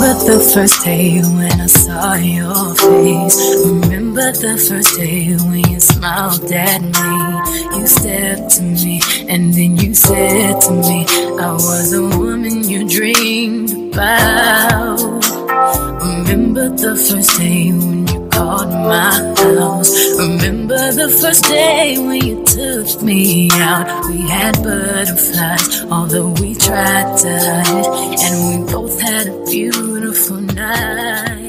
Remember the first day when I saw your face. Remember the first day when you smiled at me. You stepped to me and then you said to me, I was the woman you dreamed about. Remember the first day when you called my house. Remember the first day when you took me out. We had butterflies, although we tried to hide, and we both had a beautiful night.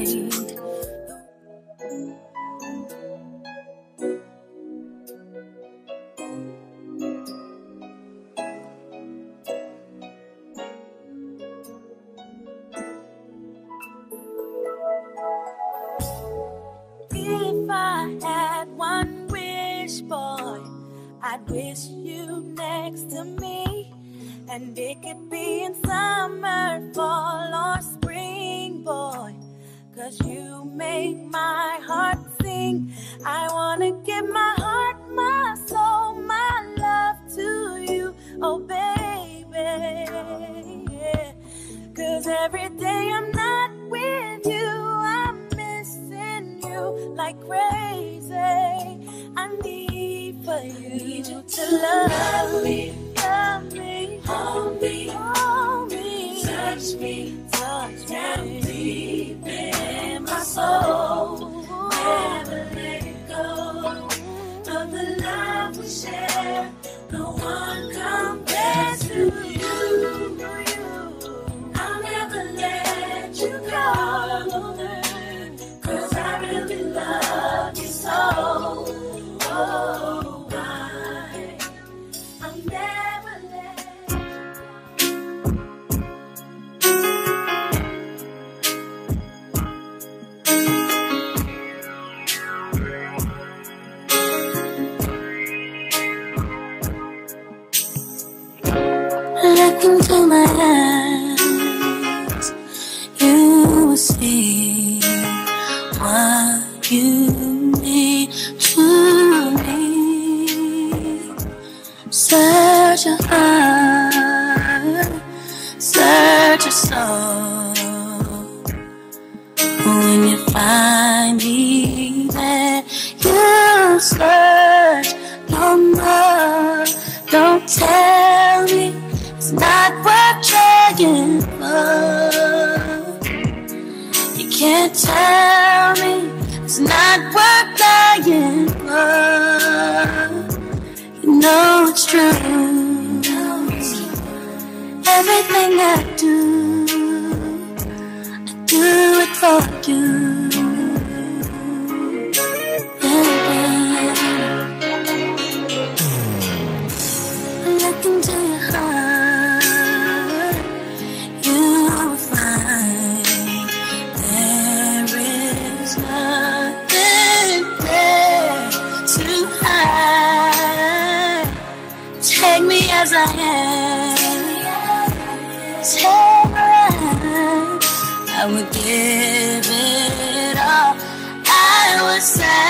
If I had one wish, boy, I'd wish you next to me. And it could be in summer, fall, or spring, boy, 'cause you make my heart sing. I wanna give my heart, my soul, my love to you, oh baby, yeah. 'Cause every day I'm not with you, I'm missing you like crazy. I need for you to love me, love me, hold me, hold me, touch me, down deep in my soul. Never let it go of the love we share. No one compares to you. I'll never let you go, 'cause I really love you so. Oh, I'll never let look into my eyes, you will see what you need to me. Search your heart, search your soul. When you find me there, you search no more. Don't tell me it's not worth trying for. You can't tell me it's not worth dying for. You know it's true. Everything I do it for you. Look into your heart, you will find there is nothing there to hide. Take me as I am, take me right. I would give it all, I would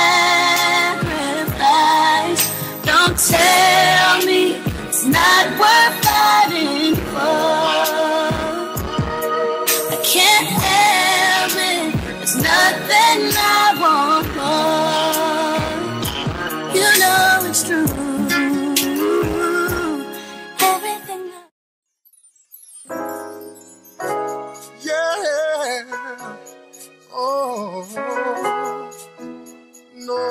sacrifice. Don't tell me it's not worth fighting for. I can't help it, there's nothing I want more. You know it's true. Everything Oh, no.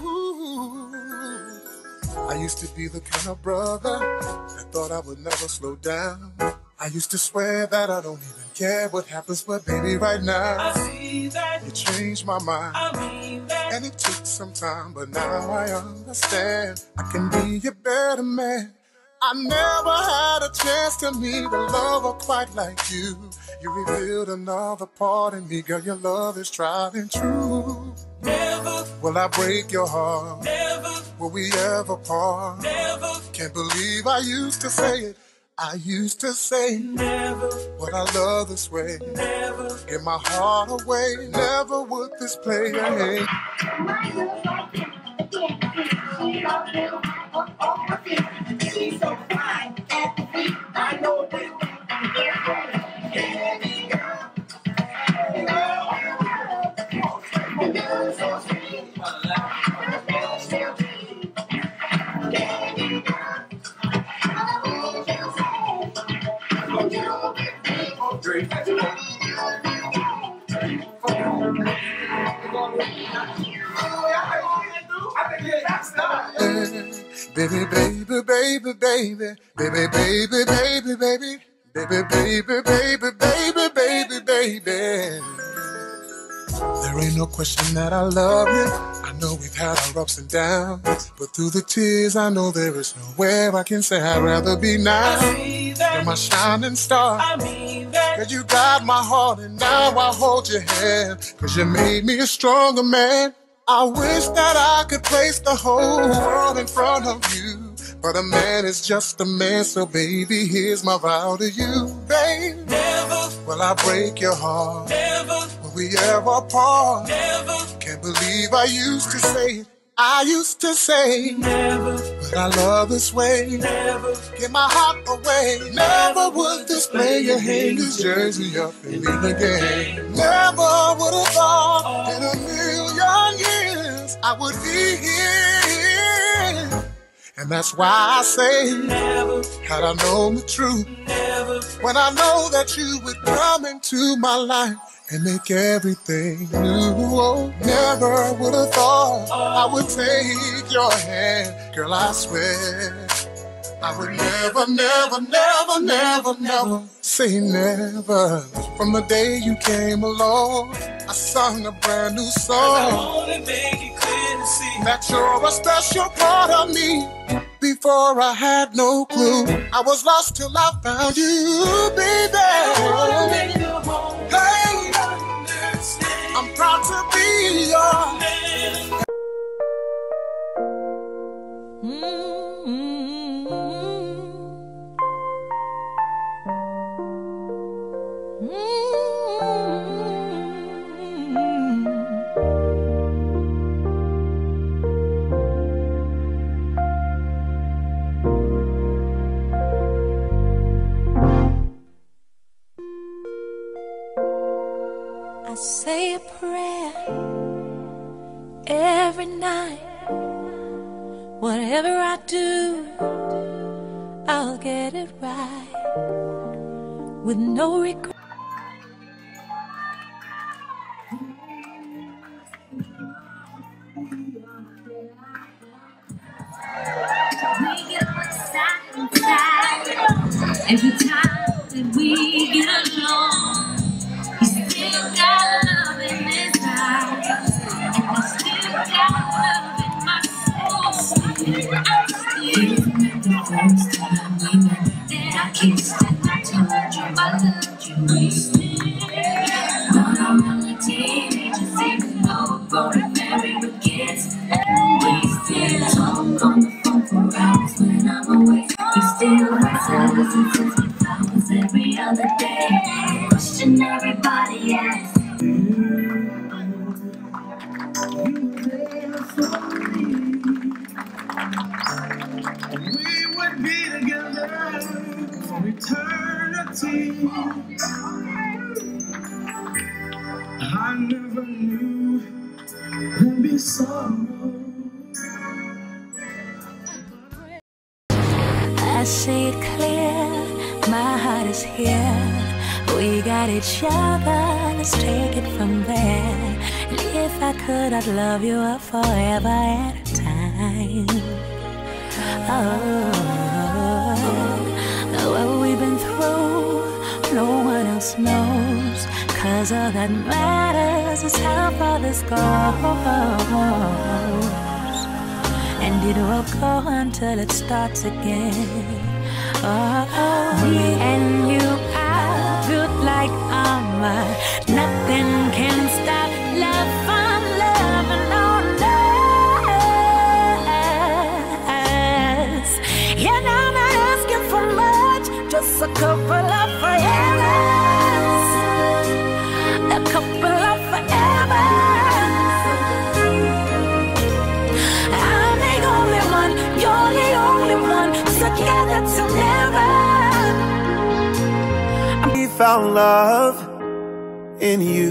I used to be the kind of brother that thought I would never slow down. I used to swear that I don't even care what happens, but baby, right now, I see that you changed my mind. I mean that. And it took some time, but now I understand I can be a better man. I never had a chance to meet a lover quite like you. You revealed another part in me, girl, your love is tried and true. Never Will I break your heart? Never Will we ever part? Never Can't believe I used to say it. I used to say Never what I love this way. Never Give my heart away. Never would this play. She's so fine at the feet. I know this. Any girl Baby, baby, baby, baby, baby, baby, baby, baby, baby, baby, baby, baby, baby, baby. There ain't no question that I love you. I know we've had our ups and downs, but through the tears, I know there is nowhere I can say I'd rather be now. You're my shining star. Cause you got my heart and now I hold your hand. Cause you made me a stronger man. I wish that I could place the whole world in front of you, but a man is just a man, so baby, here's my vow to you, babe. Never will I break your heart. Never will we ever part. Never. Can't believe I used to say it. I used to say never would I love this way. Never give my heart away. Never would display your haters jersey up and leave again. Never would have thought in a million years I would be here. And that's why I say never. Had I known the truth, never. When I know that you would come into my life and make everything new. Oh, never would have thought I would take your hand. Girl, I swear I would never, never, never, never, never say never. From the day you came along, I sung a brand new song. I wanna make it clear to see that you're a special part of me. Before I had no clue, I was lost till I found you, baby. Hey, I'm proud to be your man. I say a prayer every night. Whatever I do, I'll get it right with no regret. We get all excited inside every time that we get along. Still got love in his eyes, and I still got love in my soul. I still remember the first time we met, and I kissed and I told you I loved you. We still run around like teenagers, even though we're grown married with kids. We still talk on the phone for hours when I'm away. We still write letters and send me flowers every other day. Question everybody asks. We would be together for eternity. I never knew there'd be sorrow. I see it clear, my heart is here. We got each other, let's take it from there. And if I could, I'd love you up forever at a time. Oh, what we've been through, no one else knows. 'Cause all that matters is how far this goes. And it will go until it starts again. Oh, and you are built like armor. Nothing can stop love from loving on us. You're not asking for much, just a couple of forevers. A couple of forevers. I'm the only one, you're the only one. Together till never. We found love in you,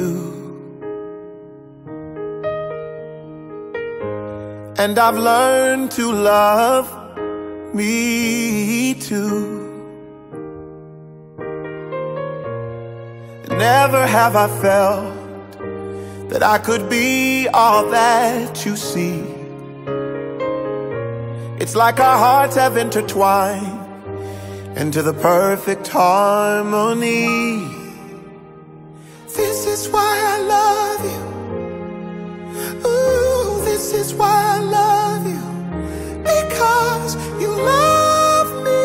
and I've learned to love me too. Never have I felt that I could be all that you see. It's like our hearts have intertwined into the perfect harmony. This is why I love you. Ooh, this is why I love you. Because you love me.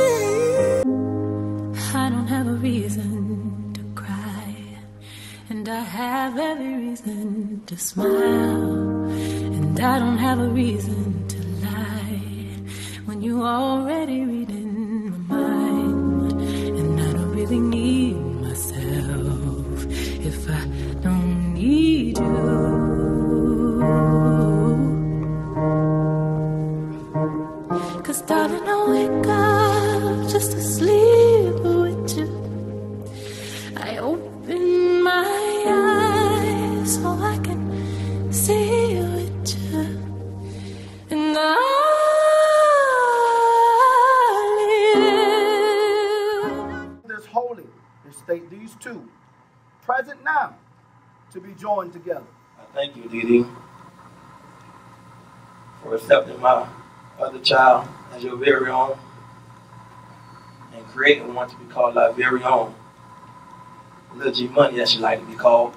I don't have a reason to cry, and I have every reason to smile, and I don't have a reason to lie when you already reading my mind. And I don't really need myself if I don't need you. 'Cause darling, I wake up just to sleep with you. I open my eyes so I can see you with you. And I live. This holy and state these two, present now, to be joined together. I thank you, Dee, for accepting my other child as your very own and creating one to be called our very own. Lil G Money, as she like to be called.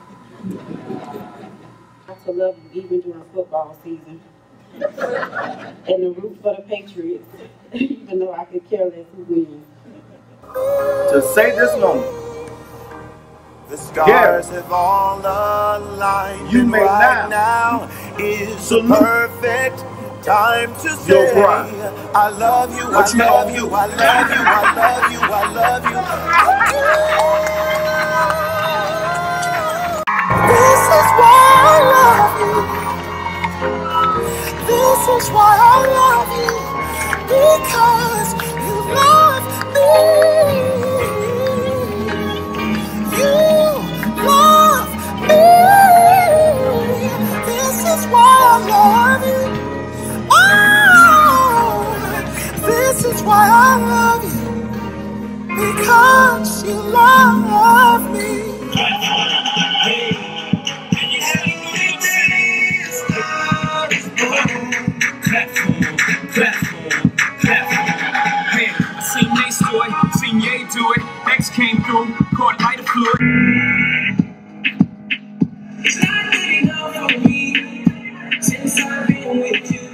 To love you even during football season. And the root for the Patriots, even though I could care less who wins. To say this moment, the stars have all aligned. You may right now is the perfect time to say I love you, I love you, I love you, I love you, I love you. This is why I love you. This is why I love you. Because you love me. You love me. This is why I love you. Oh, this is why I love you. Because you love me. Seen Nace do it, seen Ye do it. X came through, caught lighter fluid. It's not good enough for me since I've been with you.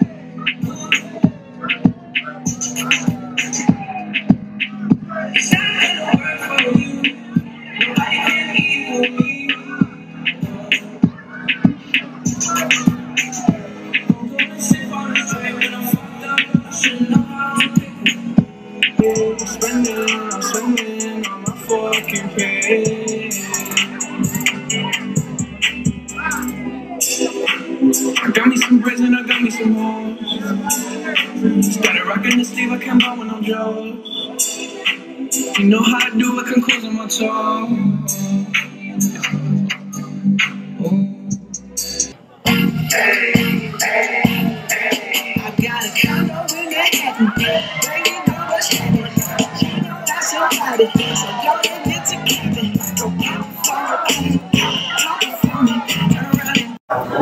It's not gonna work for you. Nobody can equal me. I'm gonna sit on the train when I'm fucked up. I should know how to pick it. I'm spending on my fucking pay. I got me some braids and I got me some hoes. Started rocking the sleeve, I can't buy with no jaws. You know how I do it, can close on my toes. I got a condo in Manhattan. Bringing on what's happening. You know that's so hard to get. So y'all can get to keeping. Don't count for me. Count for me. Turn around and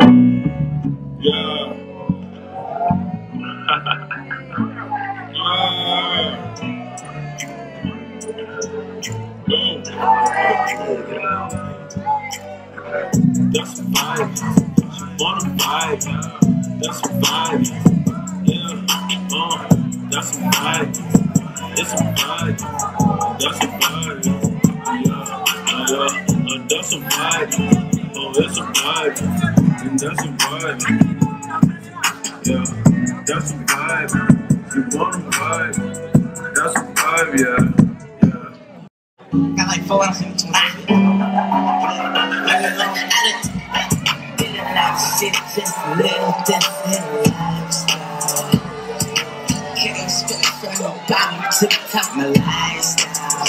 that's a vibe. She wanna vibe. That's a vibe. Yeah. That's a vibe. It's a vibe. That's a vibe. Yeah. That's a vibe. Oh, it's a vibe. And that's a vibe. Yeah. That's a vibe. You wanna vibe. That's a vibe, yeah. Got like 4 hours in between. Shit, just live different lifestyle. Can't expect from nobody to top my lifestyle.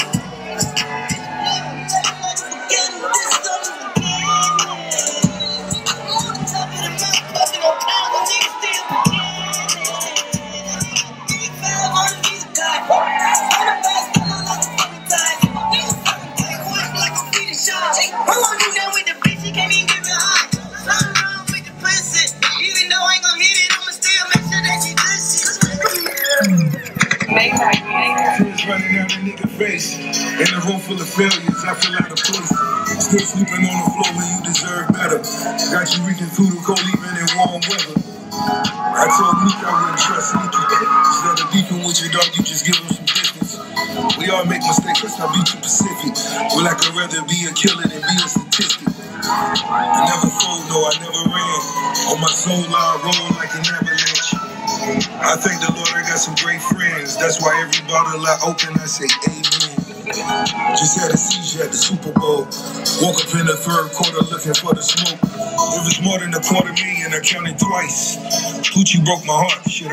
face. In a room full of failures, I feel out of place. Still sleeping on the floor when you deserve better. Got you reaching through the cold even in warm weather. I told Meek I wouldn't trust Sneaky. Instead of beefing with your dog, you just give him some distance. We all make mistakes, let's not be too specific. Well, I could rather be a killer than be a statistic. I never fold, no, I never ran. On my soul, I roll like an avalanche. I thank the Lord I got some great friends. That's why every bottle I open, I say amen. Just had a seizure at the Super Bowl. Woke up in the third quarter looking for the smoke. It was more than $250,000, I counted twice. Gucci broke my heart, shit.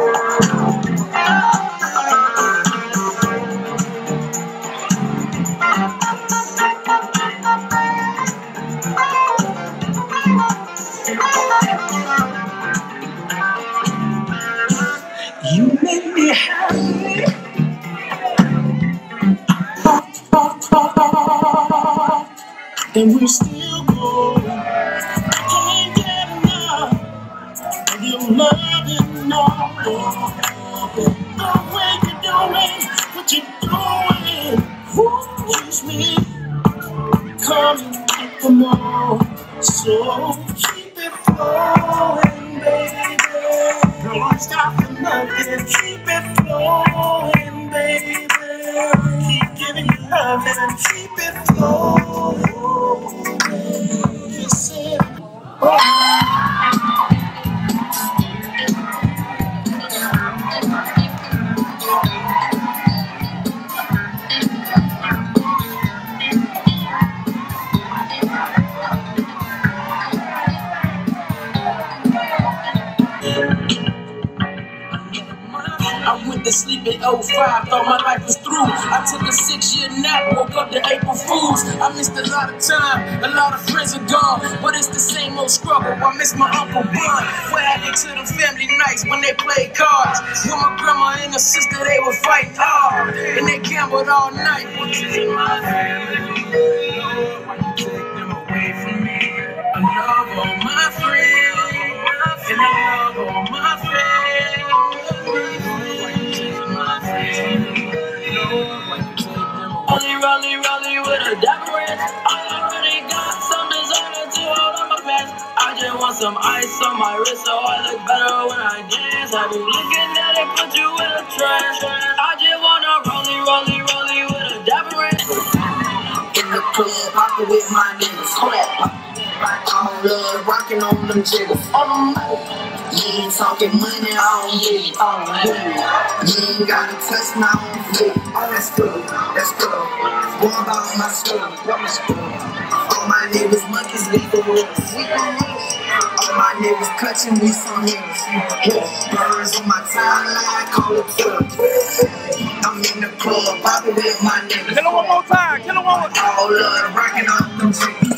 You make me happy. And we're still going. I can't get enough of your loving, no. The way you're doing what you're doing, keeps me coming back for more. So keep it flowing, baby. Don't stop for nothing. Keep it flowing, baby. Keep giving you love and keep it flowing. You said, I went to sleep at 05, thought my life was through. I took a 6-year nap, woke up to April Fools. I missed a lot of time, a lot of friends are gone, but it's the same old struggle. I miss my Uncle Bun. What happened to them family nights when they played cards? When my grandma and her sister, they were fighting hard, and they gambled all night. What you in my family? Why you take them away from me? I love all my friends, and I love all my family. Rolly with a dapper ranch. I already got some designer to hold on my pants. I just want some ice on my wrist so I look better when I dance. Have you looking at it, put you in a trash. I just wanna rolly with a dapper ranch. In the club, rockin' with my niggas. I'm love rockin' on them jiggers. You ain't talking money, I don't get it. You ain't gotta touch my own feet. That's good, that's good. What about my school? All my niggas monkeys, we the wolves. All my niggas clutching me some hills. Birds on my timeline, call it true. I'm in the club, poppin' with my niggas. Kill it one more time, kill it one more time. All love, rockin' off them jiggers.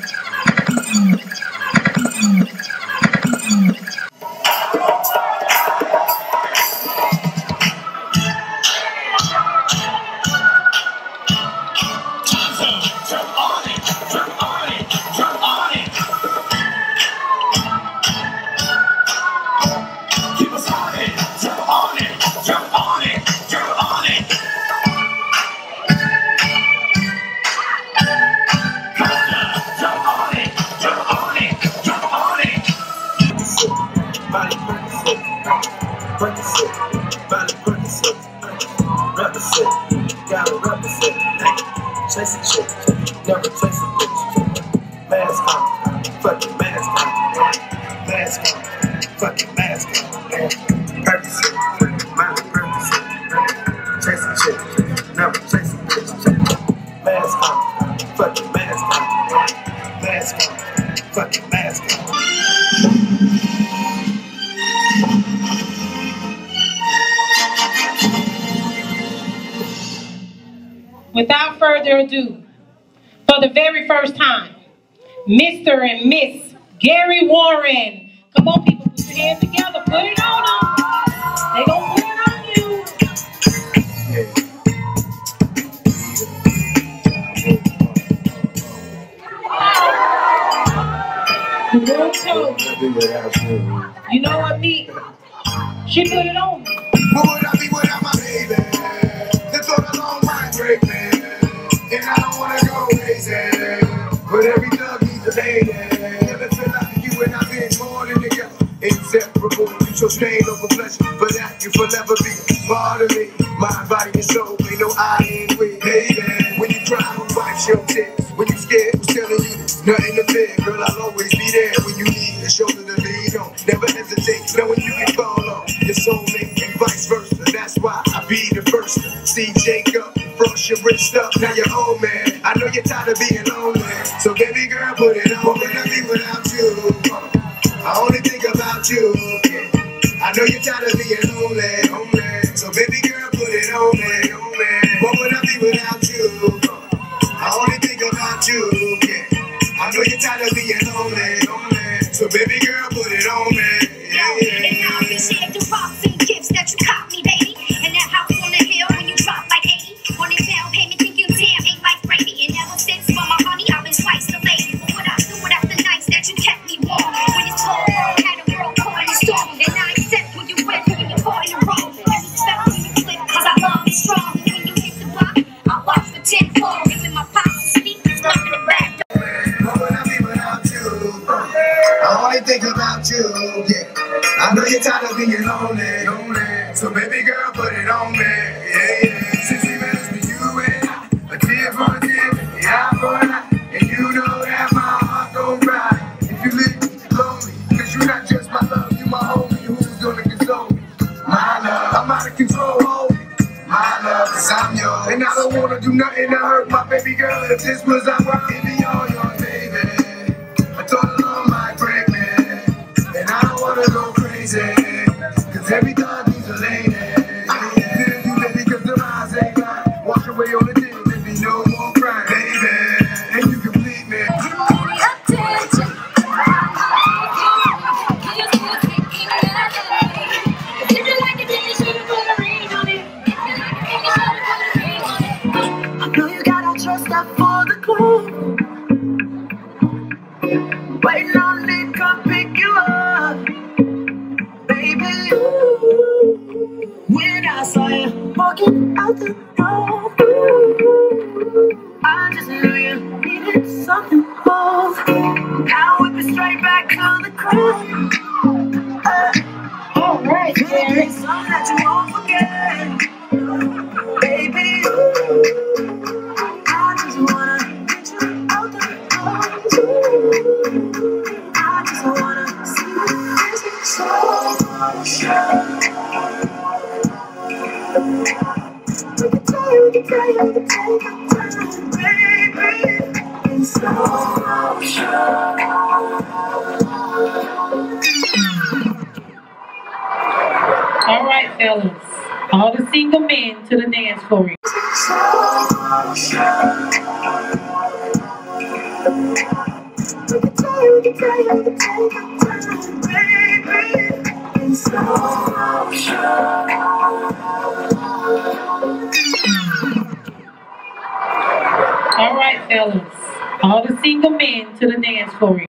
Chase a chick, never chase a bitch. Mask on, fucking mask on. Mask on, fucking mask on. Percocet, Miley Percocet. Chase a chick, never chase a bitch. Mask on, fucking mask on. Mask on, fucking mask on. Without further ado, for the very first time, Mr. and Miss Gary Warren. Come on, people, put your hands together. Put it on them. They gonna put it on you. You know what, Meek? She put it on me. What would I be without my baby? That's all along my wanna go crazy, but every thug needs a lady. Never feel like you and I've been more than together. Inseparable, you so strain over pleasure, but that you forever be part of me. Mind, body, and soul, ain't no I in with, baby. When you cry, who wipes your tears? When you scared, who's telling you there's nothing to fear? Girl, I'll always be there when you need a shoulder to lean on. Never hesitate, knowing you can fall on your soulmate and vice versa. That's why I be the first to see Jacob frost your wrist up. Now you're home, man. I know you're tired of being lonely, so baby girl, put it on. What would I be without you? I only think about you. I know you're tired of being lonely, so baby girl, put it on me. What would I be without you? I only think about you. I know you're tired of being lonely, so baby girl, put it on me. And I appreciate the rocks and gifts that you caught me, baby. And that house on the hill when you drop like 80. On the down payment, thinking damn, ain't like Brady. And ever since for my honey, I've been twice the lady. But what I do without the nights that you kept me warm. When it's cold, had a girl caught in the storm. And I accept when you went, when you caught in the wrong. Let me spell when you flip, cause I love you strong. And when you hit the block, I watch for 10 falls. And when my pops sleep, it's up in the back. What would I be without you? I only think about you, I know you're tired of being lonely, so baby girl, put it on me, Since we met, it's been you and I, a tear for a tear, an eye for an eye, and you know that my heart don't cry if you leave me lonely, cause you're not just my love, you my homie, who's gonna console me? My love, I'm out of control, hold me. My love, cause I'm yours, and I don't wanna do nothing to hurt my baby girl. If this was our world, it'd be all yours, baby. I told her love might break me, and I don't wanna go crazy, cause every dog needs a lady. Feel you, baby, cause the eyes ain't blind. Wash away all the tears, there be no more crying, baby, and you complete me. Attention. If you like it, then you should put a ring on it. If you like it, then you should put a ring on it. I know you got all dressed up for the club, waiting on me to come pick you up, baby. When I saw you walking out the door, I just knew you needed something more. Now we'll be straight back to the crowd. All right, Jerry. Something that you won't forget, baby. I just wanna get you out the door. I just wanna see you so sure. We can take our time, baby. It's so sure. All right, fellas. All the single men to the dance floor. All right, fellas. All the single men to the dance floor.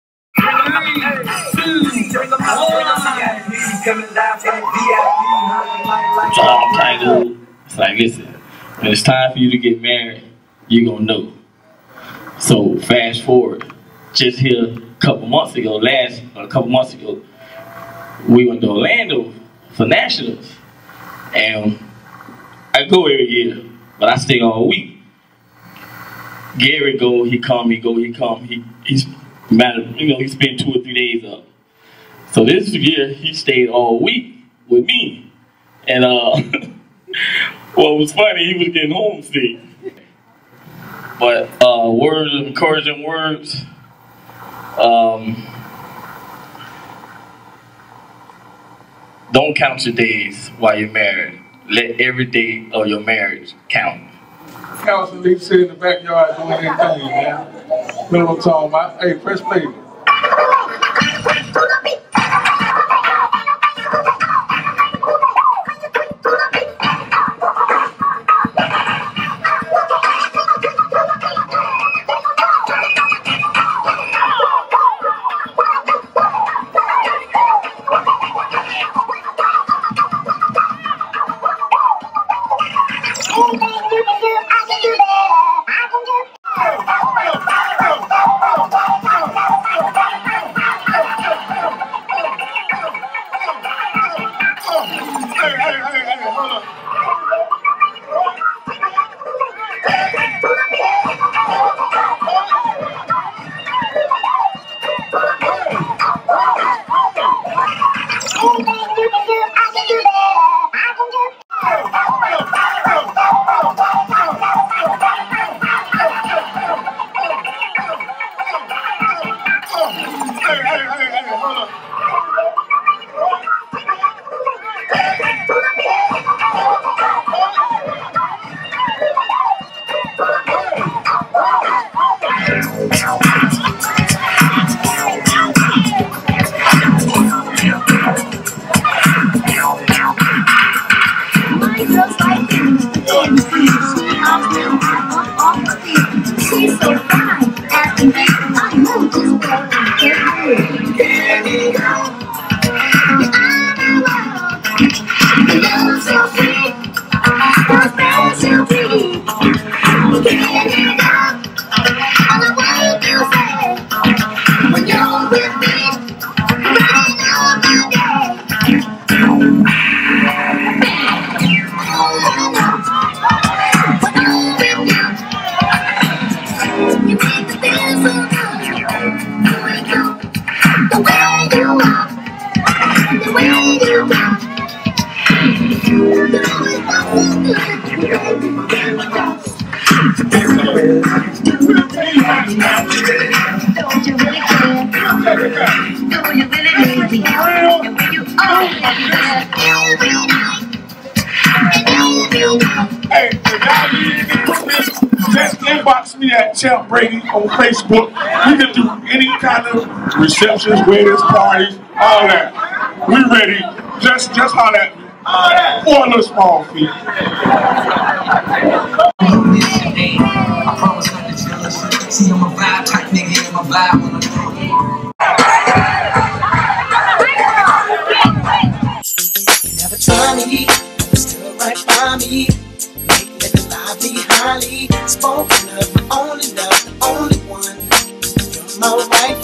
So I'm trying to, it's like, listen, when it's time for you to get married, you're gonna know. So fast forward, just here a couple months ago, we went to Orlando for nationals, and I go every year, but I stay all week. Gary go, he come, he go, he come. He's matter, you know, he spent 2 or 3 days up. So this year he stayed all week with me, and well, it was funny. He was getting homesick, but words of encouraging words. Don't count your days while you're married. Let every day of your marriage count. Council, they sit in the backyard doing their thing, man. You know what I'm talking about? Hey, press play. Hey, if y'all need to do this, just inbox me at Champ Brady on Facebook. We can do any kind of receptions, weddings, parties, all that. We ready. Just holler at me. For a little small fee. I promise not to jealous. See, I'm a vibe type nigga, and my vibe on the Never try me, still right by me. Make the life be highly spoken of. My only love, the only one. You're my right